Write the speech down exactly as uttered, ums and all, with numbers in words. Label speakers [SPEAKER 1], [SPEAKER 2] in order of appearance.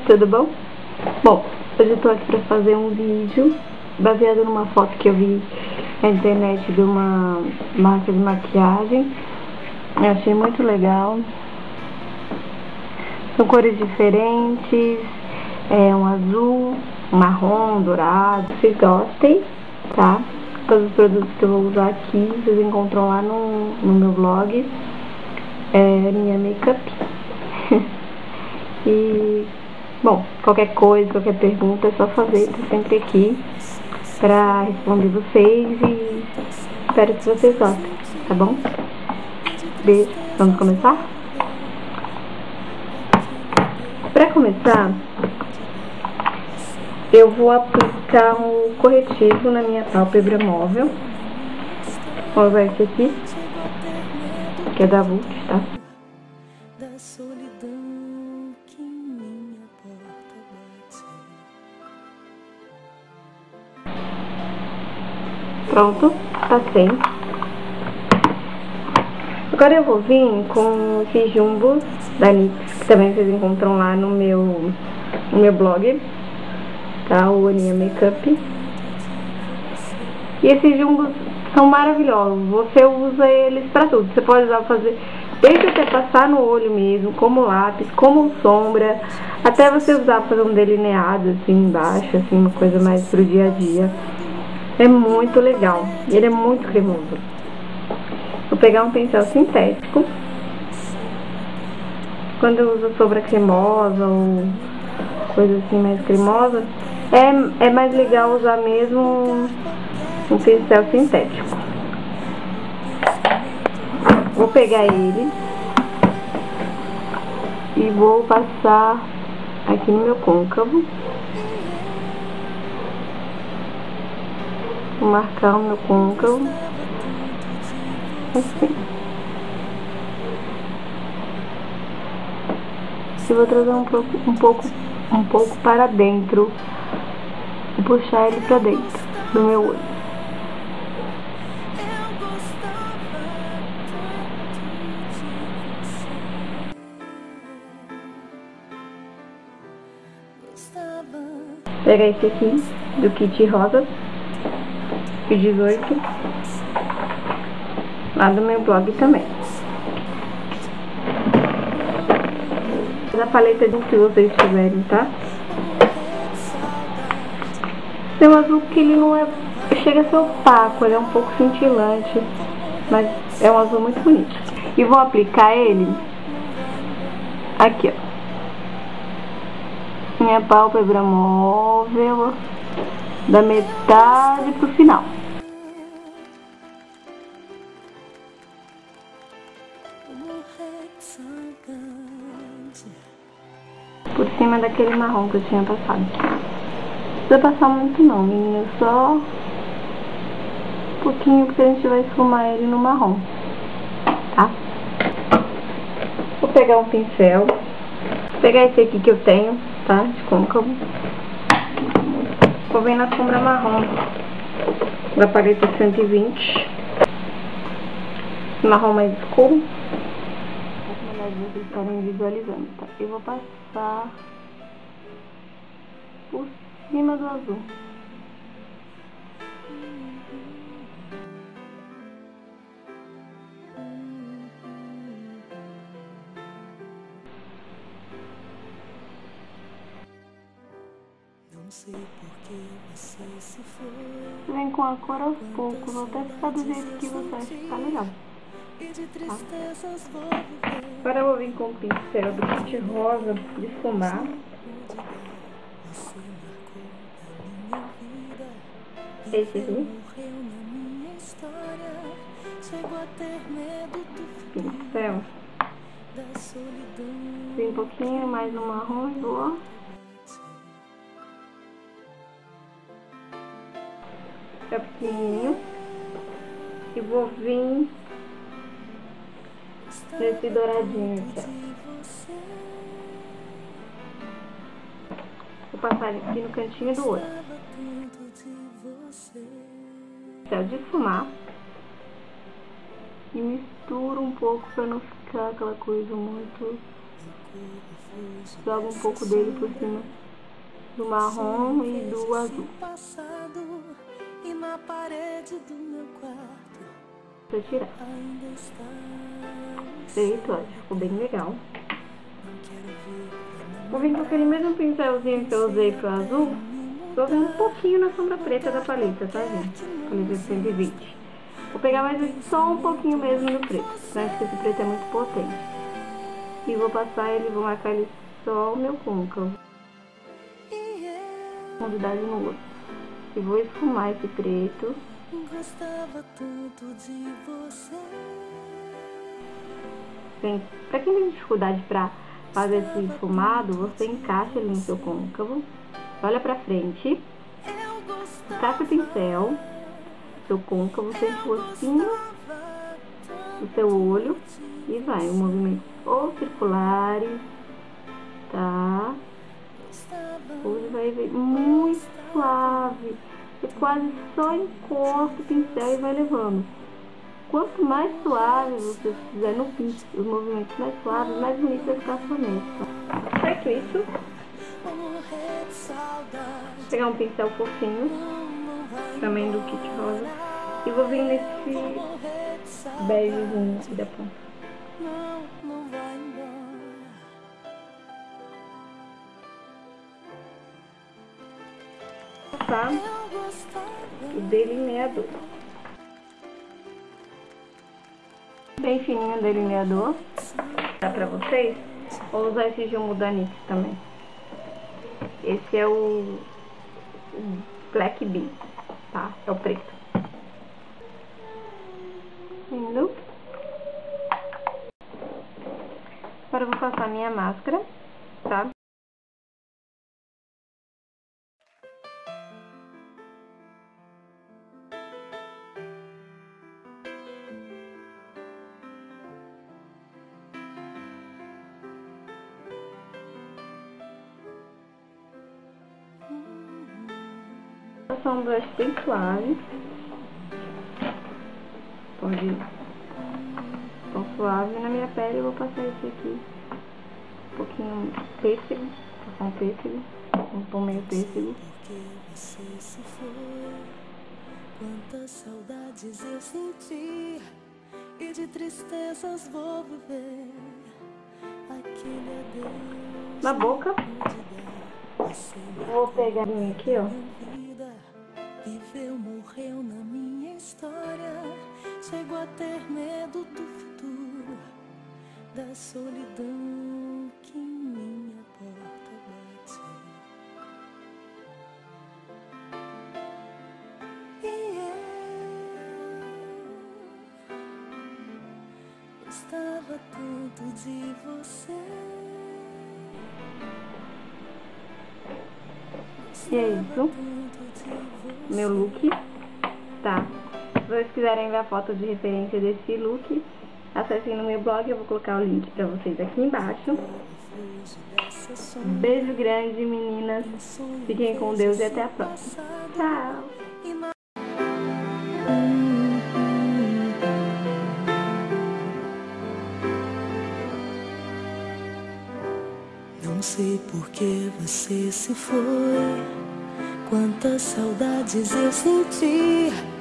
[SPEAKER 1] tudo bom? Bom, hoje eu tô aqui pra fazer um vídeo baseado numa foto que eu vi na internet de uma marca de maquiagem. Eu achei muito legal. São cores diferentes, é um azul, um marrom, dourado. Vocês gostem, tá? Todos os produtos que eu vou usar aqui, vocês encontram lá no, no meu blog, é minha makeup. E, bom, qualquer coisa, qualquer pergunta é só fazer, tô sempre aqui pra responder vocês e espero que vocês gostem, tá bom? Beijo, vamos começar? Pra começar, eu vou aplicar um corretivo na minha pálpebra móvel. Vou usar esse aqui, que é da Vult, tá? Pronto, passei. Agora eu vou vir com esses jumbos da N Y X, que também vocês encontram lá no meu, no meu blog, tá? O Aninha Makeup. E esses jumbos são maravilhosos, você usa eles pra tudo. Você pode usar pra fazer, desde você passar no olho mesmo, como lápis, como sombra, até você usar pra fazer um delineado assim embaixo, assim, uma coisa mais pro dia a dia. É muito legal, e ele é muito cremoso. Vou pegar um pincel sintético. Quando eu uso sombra cremosa ou coisa assim mais cremosa, é, é mais legal usar mesmo um, um pincel sintético. Vou pegar ele e vou passar aqui no meu côncavo. Vou marcar o meu côncavo assim. E vou trazer um pouco, um pouco, um pouco para dentro e puxar ele para dentro do meu olho. Pegar esse aqui do kit rosa de dezoito, lá do meu blog também. A paleta de que vocês tiverem, tá? Tem um azul que ele não é, chega a ser opaco, ele é um pouco cintilante, mas é um azul muito bonito. E vou aplicar ele aqui, ó, minha pálpebra móvel, da metade pro final. Por cima daquele marrom que eu tinha passado. Não precisa passar muito não, menina, só um pouquinho, porque a gente vai esfumar ele no marrom, tá? Vou pegar um pincel, vou pegar esse aqui que eu tenho, tá? De côncavo. Vou vir na sombra marrom da paleta cento e vinte, marrom mais escuro. Vocês estarem visualizando, tá? Eu vou passar por cima do azul. Vem com a cor aos poucos, até ficar do jeito que você acha que tá legal. Tá? Agora eu vou vir com o pincel do kit rosa de esfumar. Esse aqui. Pincel. Vem um pouquinho mais no marrom e vou. É pequenininho. E vou vir nesse douradinho aqui, ó. Vou passar ele aqui no cantinho do olho. Pincel de esfumar. E misturo um pouco pra não ficar aquela coisa muito Joga um pouco dele por cima do marrom e do azul.
[SPEAKER 2] E na parede do meu quarto
[SPEAKER 1] Vou tirar.
[SPEAKER 2] ainda está.
[SPEAKER 1] Feito, ó, ficou bem legal. Vou vir com aquele mesmo pincelzinho que eu usei pro azul. Tô vendo um pouquinho na sombra preta da paleta, tá, gente? Paleta de cento e vinte. Vou pegar mais só um pouquinho mesmo do preto. Acho que esse preto é muito potente. E vou passar ele, vou marcar ele só o meu côncavo. Profundidade no outro. E vou esfumar esse preto.
[SPEAKER 2] Gostava tanto de você.
[SPEAKER 1] Gente, pra quem tem dificuldade pra fazer esse esfumado, você encaixa ele no seu côncavo. Olha pra frente. Encaixa o pincel. Seu côncavo, sente o ossinho do seu olho. E vai, o movimento ou circulares. Tá? Hoje vai ver muito suave. Você quase só encosta o pincel e vai levando. Quanto mais suave você fizer no pincel, os movimentos mais suaves, mais bonito vai ficar a sua mesa. Feito isso, vou pegar um pincel fofinho, também do Kit Rosa, e vou vir nesse begezinho aqui da ponta. Passar o delineador. Bem fininho o delineador. Dá pra vocês? Vou usar esse Jumbo da N Y X também. Esse é o, o Black Bee, tá? É o preto. Indo. Agora eu vou passar a minha máscara, tá? Passar um brush bem suave. Pode ir tão suave na minha pele. Eu vou passar esse aqui. Um pouquinho pêssego. Passar um pêssego. Um tom meio pêssego.
[SPEAKER 2] Porque você se foi, quantas saudades eu senti, e de tristezas vou viver aquele adeus.
[SPEAKER 1] Na boca. Vou pegar aqui, ó.
[SPEAKER 2] Viveu, morreu na minha história. Chego a ter medo do futuro, da solidão que em minha porta bate. E eu gostava tanto de você.
[SPEAKER 1] E é isso. Meu look, tá? Se vocês quiserem ver a foto de referência desse look, acessem no meu blog, eu vou colocar o link pra vocês aqui embaixo. Beijo grande, meninas. Fiquem com Deus e até a próxima. Tchau!
[SPEAKER 2] Não sei por que você se foi, quantas saudades eu senti,